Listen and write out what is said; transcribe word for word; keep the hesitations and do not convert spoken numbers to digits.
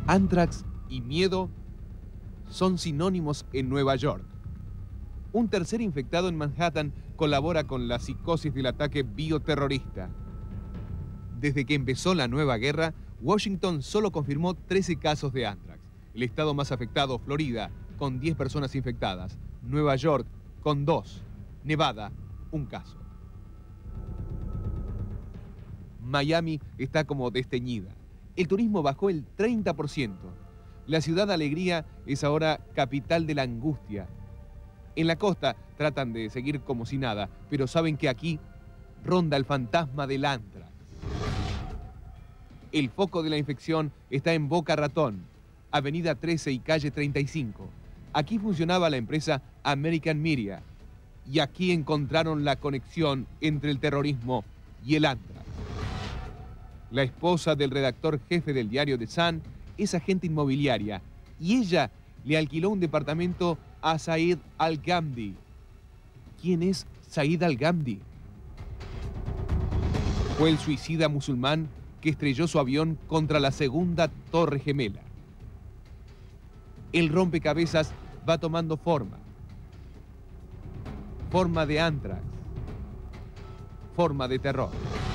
Anthrax y miedo son sinónimos en Nueva York. Un tercer infectado en Manhattan colabora con la psicosis del ataque bioterrorista. Desde que empezó la nueva guerra, Washington solo confirmó trece casos de Anthrax. El estado más afectado, Florida, con diez personas infectadas. Nueva York, con dos. Nevada, un caso. Miami está como desteñida. El turismo bajó el treinta por ciento. La ciudad alegría es ahora capital de la angustia. En la costa tratan de seguir como si nada, pero saben que aquí ronda el fantasma del Anthrax. El foco de la infección está en Boca Ratón, Avenida trece y Calle treinta y cinco. Aquí funcionaba la empresa American Media y aquí encontraron la conexión entre el terrorismo y el Anthrax. La esposa del redactor jefe del diario The Sun es agente inmobiliaria y ella le alquiló un departamento a Said al-Ghamdi. ¿Quién es Said al-Ghamdi? Fue el suicida musulmán que estrelló su avión contra la segunda Torre Gemela. El rompecabezas va tomando forma. Forma de Anthrax. Forma de terror.